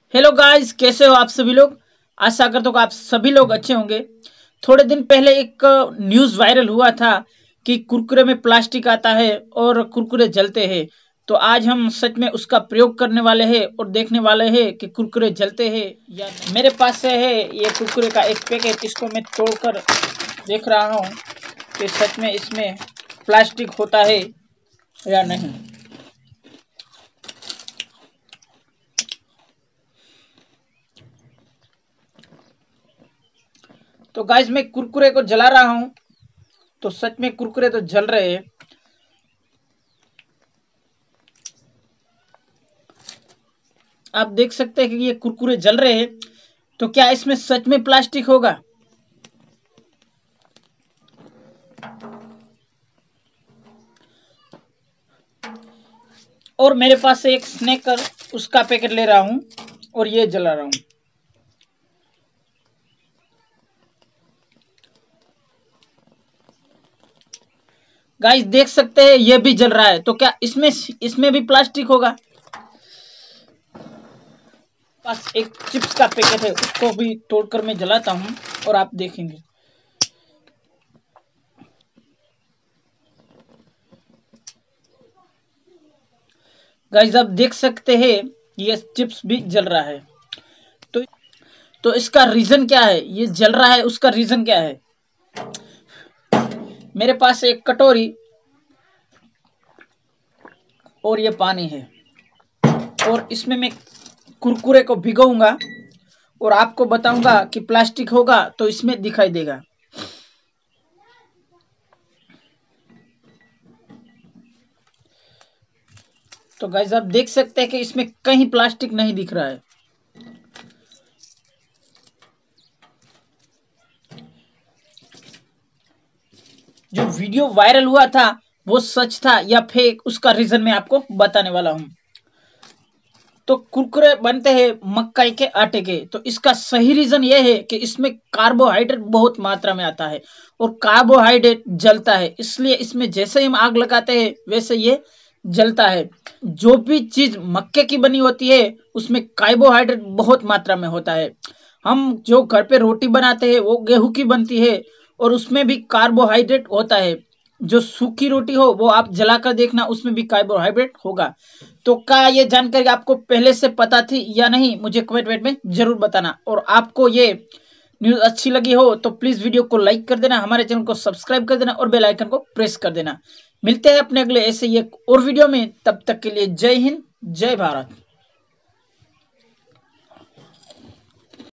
Hello guys, कैसे हो आप सभी लोग। आशा करता हूँ कि आप सभी लोग अच्छे होंगे। थोड़े दिन पहले एक न्यूज़ वायरल हुआ था कि कुरकुरे में प्लास्टिक आता है और कुरकुरे जलते हैं। तो आज हम सच में उसका प्रयोग करने वाले हैं और देखने वाले हैं कि कुरकुरे जलते हैं या नहीं। मेरे पास से है ये कुरकुरे का एक पैकेट, इसको मैं तोड़कर देख रहा हूँ कि सच में इसमें प्लास्टिक होता है या नहीं। तो गाइस, मैं कुरकुरे को जला रहा हूँ। तो सच में कुरकुरे तो जल रहे हैं। आप देख सकते हैं कि ये कुरकुरे जल रहे हैं। तो क्या इसमें सच में प्लास्टिक होगा? और मेरे पास से एक स्नैकर, उसका पैकेट ले रहा हूं और ये जला रहा हूं। गाइस देख सकते हैं ये भी जल रहा है। तो क्या इसमें भी प्लास्टिक होगा? पास एक चिप्स का पैकेट है, उसको भी तोड़कर मैं जलाता हूं और आप देखेंगे। गाइस आप देख सकते हैं ये चिप्स भी जल रहा है। तो इसका रीजन क्या है? ये जल रहा है, उसका रीजन क्या है? मेरे पास एक कटोरी और ये पानी है और इसमें मैं कुरकुरे को भिगोऊंगा और आपको बताऊंगा कि प्लास्टिक होगा तो इसमें दिखाई देगा। तो गाइस आप देख सकते हैं कि इसमें कहीं प्लास्टिक नहीं दिख रहा है। जो वीडियो वायरल हुआ था वो सच था या फेक, उसका रीजन मैं आपको बताने वाला हूं। तो कुरकुरे बनते हैं मक्का के आटे के। तो इसका सही रीजन ये है कि इसमें कार्बोहाइड्रेट बहुत मात्रा में आता है और कार्बोहाइड्रेट जलता है, इसलिए इसमें जैसे ही हम आग लगाते हैं वैसे ये जलता है। जो भी चीज मक्के की बनी होती है उसमें कार्बोहाइड्रेट बहुत मात्रा में होता है। हम जो घर पे रोटी बनाते हैं वो गेहूं की बनती है और उसमें भी कार्बोहाइड्रेट होता है। जो सूखी रोटी हो वो आप जलाकर देखना, उसमें भी कार्बोहाइड्रेट होगा। तो क्या ये जानकारी आपको पहले से पता थी या नहीं, मुझे कमेंट में जरूर बताना। और आपको ये न्यूज अच्छी लगी हो तो प्लीज वीडियो को लाइक कर देना, हमारे चैनल को सब्सक्राइब कर देना और बेल आइकन को प्रेस कर देना। मिलते हैं अपने अगले ऐसे ही एक और वीडियो में। तब तक के लिए जय हिंद, जय भारत।